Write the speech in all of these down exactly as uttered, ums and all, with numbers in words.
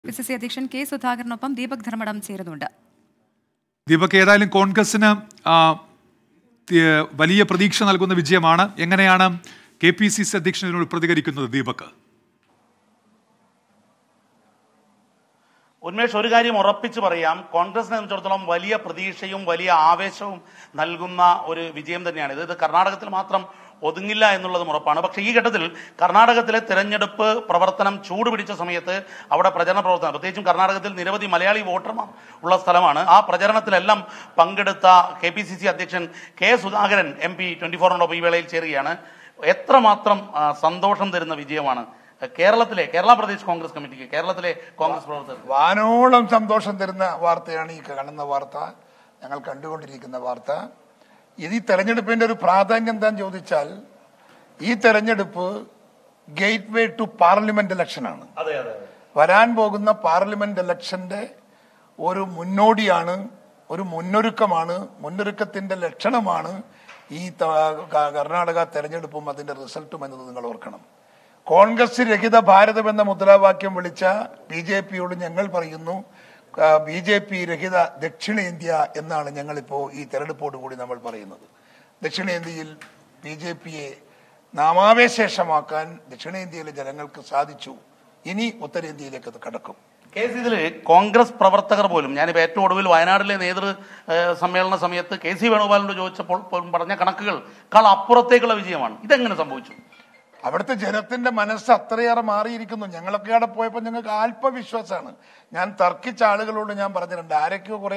P C C അധ്യക്ഷൻ K സുധാകരനൊപ്പം ദീപക് ധർമ്മടം ചേരുന്നുണ്ട്. ദീപക്, ഏതായാലും കോൺഗ്രസിന് വലിയ പ്രതീക്ഷ നൽകുന്ന വിജയമാണ്. എങ്ങനെയാണ് കെ പി സി സി അധ്യക്ഷനോട് പ്രതികരിക്കുന്നത് ദീപക്? ഉന്മേഷ്, ഒരു കാര്യം ഉറപ്പിച്ചു പറയാം, കോൺഗ്രസിനെ സംബന്ധിച്ചിടത്തോളം വലിയ പ്രതീക്ഷയും വലിയ ആവേശവും നൽകുന്ന ഒരു വിജയം തന്നെയാണ് ഇത്. ഇത് കർണാടകത്തിൽ മാത്രം ഒതുങ്ങില്ല എന്നുള്ളതും ഉറപ്പാണ്. പക്ഷേ ഈ ഘട്ടത്തിൽ കർണാടകത്തിലെ തെരഞ്ഞെടുപ്പ് പ്രവർത്തനം ചൂടുപിടിച്ച സമയത്ത് അവിടെ പ്രചരണ പ്രവർത്തനം, പ്രത്യേകിച്ചും കർണാടകത്തിൽ നിരവധി മലയാളി വോട്ടർമാർ ഉള്ള സ്ഥലമാണ്. ആ പ്രചരണത്തിലെല്ലാം പങ്കെടുത്ത കെ പി സി സി അധ്യക്ഷൻ K Sudhakaran M P twenty ഫോറിനോടൊപ്പം ഈ വേളയിൽ ചേരുകയാണ്. എത്രമാത്രം സന്തോഷം തരുന്ന വിജയമാണ് കേരളത്തിലെ കേരള പ്രദേശ് കോൺഗ്രസ് കമ്മിറ്റിക്ക്, കേരളത്തിലെ കോൺഗ്രസ് പ്രവർത്തകർ? വാനോളം സന്തോഷം തരുന്ന വാർത്തയാണ് ഈ കാണുന്ന വാർത്ത, ഞങ്ങൾ കണ്ടുകൊണ്ടിരിക്കുന്ന വാർത്ത. ഇത് ഈ തെരഞ്ഞെടുപ്പിന്റെ ഒരു പ്രാധാന്യം എന്താന്ന് ചോദിച്ചാൽ, ഈ തെരഞ്ഞെടുപ്പ് ഗേറ്റ് വേ ടു പാർലമെന്റ് ഇലക്ഷനാണ്. വരാൻ പോകുന്ന പാർലമെന്റ് ഇലക്ഷന്റെ ഒരു മുന്നോടിയാണ്, ഒരു മുന്നൊരുക്കമാണ്, മുന്നൊരുക്കത്തിന്റെ ലക്ഷണമാണ് ഈ കർണാടക തെരഞ്ഞെടുപ്പും അതിന്റെ റിസൾട്ടും എന്നത് നിങ്ങൾ ഓർക്കണം. കോൺഗ്രസ് രഹിത ഭാരതം എന്ന മുദ്രാവാക്യം വിളിച്ച ബി ജെ പിയോട് ഞങ്ങൾ പറയുന്നു, ബി ജെ പി രഹിത ദക്ഷിണേന്ത്യ എന്നാണ് ഞങ്ങളിപ്പോ ഈ തെരഞ്ഞെടുപ്പോടുകൂടി നമ്മൾ പറയുന്നത്. ദക്ഷിണേന്ത്യയിൽ ബി ജെ പിയെ നാമാവശേഷമാക്കാൻ ദക്ഷിണേന്ത്യയിലെ ജനങ്ങൾക്ക് സാധിച്ചു. ഇനി ഉത്തരേന്ത്യയിലേക്ക് അത് കടക്കും. കേസ് ഇതില് കോൺഗ്രസ് പ്രവർത്തകർ പോലും, ഞാനിപ്പോൾ ഏറ്റവും ഒടുവിൽ വയനാട്ടിലെ നേതൃ സമ്മേളന സമയത്ത് കെ സി വേണുഗോപാലിനോട് ചോദിച്ചപ്പോൾ പറഞ്ഞ കണക്കുകൾ അപ്പുറത്തേക്കുള്ള വിജയമാണ്. ഇതെങ്ങനെ സംഭവിച്ചു? അവിടുത്തെ ജനത്തിന്റെ മനസ്സ് അത്രയേറെ മാറിയിരിക്കുന്നു. ഞങ്ങളൊക്കെ അവിടെ പോയപ്പോൾ ഞങ്ങൾക്ക് ആത്മവിശ്വാസമാണ്. ഞാൻ തർക്കിച്ച ആളുകളോട് ഞാൻ പറഞ്ഞിട്ടുണ്ട്, ആരൊക്കെയോ കുറെ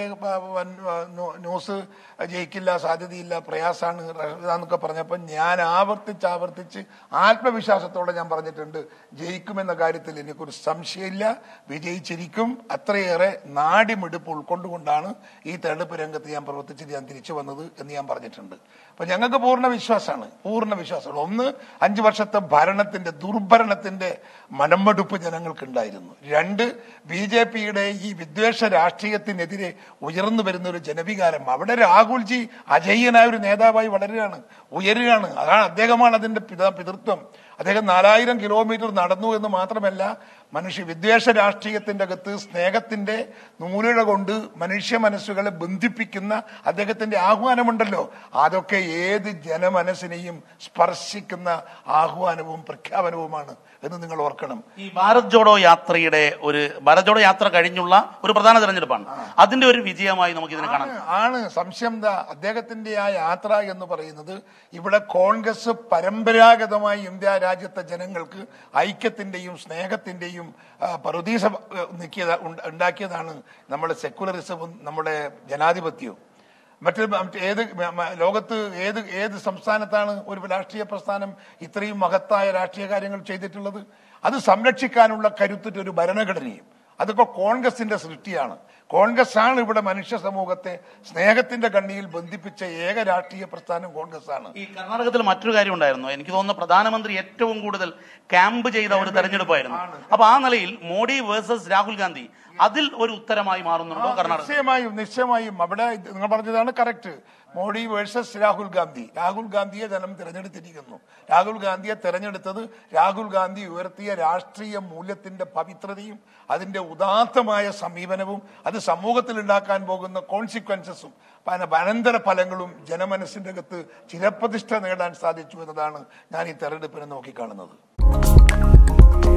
ന്യൂസ് ജയിക്കില്ല, സാധ്യതയില്ല, പ്രയാസാണ് എന്നൊക്കെ പറഞ്ഞപ്പോൾ ഞാൻ ആവർത്തിച്ച് ആവർത്തിച്ച് ആത്മവിശ്വാസത്തോടെ ഞാൻ പറഞ്ഞിട്ടുണ്ട്, ജയിക്കുമെന്ന കാര്യത്തിൽ എനിക്കൊരു സംശയമില്ല, വിജയിച്ചിരിക്കും. അത്രയേറെ നാടിമിടിപ്പ് ഉൾക്കൊണ്ടുകൊണ്ടാണ് ഈ തെരഞ്ഞെടുപ്പ് രംഗത്ത് ഞാൻ പ്രവർത്തിച്ച് ഞാൻ തിരിച്ചു വന്നത് എന്ന് ഞാൻ പറഞ്ഞിട്ടുണ്ട്. അപ്പൊ ഞങ്ങൾക്ക് പൂർണ്ണ വിശ്വാസമാണ്, പൂർണ്ണ വിശ്വാസമാണ്. ഒന്ന്, അഞ്ചു വർഷത്തെ ഭരണത്തിന്റെ ദുർഭരണത്തിന്റെ മനംമടുപ്പ് ജനങ്ങൾക്കുണ്ടായിരുന്നു. രണ്ട്, ബി ജെ പിയുടെ ഈ വിദ്വേഷ രാഷ്ട്രീയത്തിനെതിരെ ഉയർന്നു വരുന്ന ഒരു ജനവികാരം. അവിടെ രാഹുൽജി അജയ്യനായ ഒരു നേതാവായി വളരുകയാണ്, ഉയരുകയാണ്. അതാണ് അദ്ദേഹമാണ് അതിന്റെ പിതൃത്വം. അദ്ദേഹം നാലായിരം കിലോമീറ്റർ നടന്നു എന്ന് മാത്രമല്ല, മനുഷ്യ വിദ്വേഷ രാഷ്ട്രീയത്തിന്റെ അകത്ത് സ്നേഹത്തിന്റെ നൂലിഴ കൊണ്ട് മനുഷ്യ മനസ്സുകളെ ബന്ധിപ്പിക്കുന്ന അദ്ദേഹത്തിന്റെ ആഹ്വാനമുണ്ടല്ലോ, അതൊക്കെ ഏത് ജനമനസ്സിനെയും സ്പർശിക്കുന്ന ആഹ്വാനവും പ്രഖ്യാപനവുമാണ് എന്ന് നിങ്ങൾ ഓർക്കണം. ഈ ഭാരത് ജോഡോ യാത്രയുടെ ഒരു ഭാരത് ജോഡോ യാത്ര കഴിഞ്ഞുള്ള ഒരു പ്രധാന തെരഞ്ഞെടുപ്പാണ്, അതിന്റെ ഒരു വിജയമായി നമുക്ക് ഇതിനെ കാണാം. ആണ്, സംശയം എന്താ? അദ്ദേഹത്തിന്റെ ആ യാത്ര എന്ന് പറയുന്നത് ഇവിടെ കോൺഗ്രസ് പരമ്പരാഗതമായി ഇന്ത്യ രാജ്യത്തെ ജനങ്ങൾക്ക് ഐക്യത്തിന്റെയും സ്നേഹത്തിന്റെയും പറുദീസ നീക്കിയ ഉണ്ടാക്കിയതാണ്. നമ്മുടെ സെക്യുലറിസവും നമ്മുടെ ജനാധിപത്യവും. മറ്റു ഏത് ലോകത്ത് ഏത് ഏത് സംസ്ഥാനത്താണ് ഒരു രാഷ്ട്രീയ പ്രസ്ഥാനം ഇത്രയും മഹത്തായ രാഷ്ട്രീയ കാര്യങ്ങൾ ചെയ്തിട്ടുള്ളത്? അത് സംരക്ഷിക്കാനുള്ള കരുത്തുറ്റ ഒരു ഭരണഘടനയും അതൊക്കെ കോൺഗ്രസിന്റെ സൃഷ്ടിയാണ്. കോൺഗ്രസ് ആണ് ഇവിടെ മനുഷ്യ സമൂഹത്തെ സ്നേഹത്തിന്റെ കണ്ണിയിൽ ബന്ധിപ്പിച്ച ഏക രാഷ്ട്രീയ പ്രസ്ഥാനം കോൺഗ്രസ് ആണ്. ഈ കർണാടകത്തിൽ മറ്റൊരു കാര്യം ഉണ്ടായിരുന്നു, എനിക്ക് തോന്നുന്നു പ്രധാനമന്ത്രി ഏറ്റവും കൂടുതൽ ക്യാമ്പ് ചെയ്ത ഒരു തെരഞ്ഞെടുപ്പായിരുന്നു. അപ്പൊ ആ നിലയിൽ മോഡി വേഴ്സസ് രാഹുൽ ഗാന്ധി അതിൽ ഒരു ഉത്തരമായി മാറുന്നുണ്ടോ കർണാടക? നിശ്ചയമായും നിശ്ചയമായും അവിടെ നിങ്ങൾ പറഞ്ഞതാണ് കറക്റ്റ്. മോഡി വേഴ്സസ് രാഹുൽ ഗാന്ധി. രാഹുൽ ഗാന്ധിയെ ജനം തിരഞ്ഞെടുത്തിരിക്കുന്നു. രാഹുൽ ഗാന്ധിയെ തെരഞ്ഞെടുത്തത് രാഹുൽ ഗാന്ധി ഉയർത്തിയ രാഷ്ട്രീയ മൂല്യത്തിന്റെ പവിത്രതയും അതിന്റെ ഉദാത്തമായ സമീപനവും അത് സമൂഹത്തിൽ ഉണ്ടാക്കാൻ പോകുന്ന കോൺസിക്വൻസസും അനന്തര ഫലങ്ങളും ജനമനസ്സിന്റെ അകത്ത് ചിരപ്രതിഷ്ഠ നേടാൻ സാധിച്ചു എന്നതാണ് ഞാൻ ഈ തെരഞ്ഞെടുപ്പിനെ നോക്കിക്കാണുന്നത്.